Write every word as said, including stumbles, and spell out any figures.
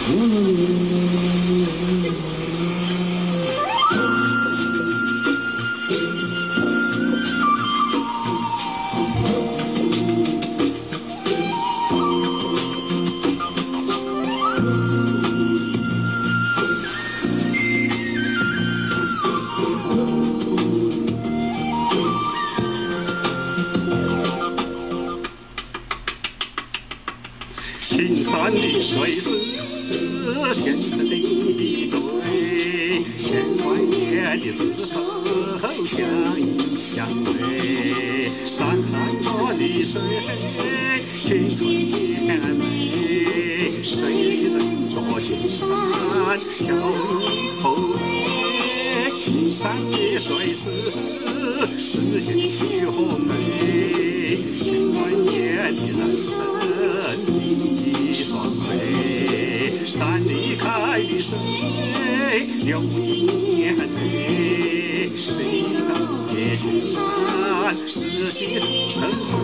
青山绿水是天生的一对，千万年的厮守相依相偎。山海多绿水，青春甜美，水里人着青山，笑意后悔。青山绿水是世间最红梅，千万年的人生。 双眉，山离开的水，流一眼泪，水到夜深，世界灯火。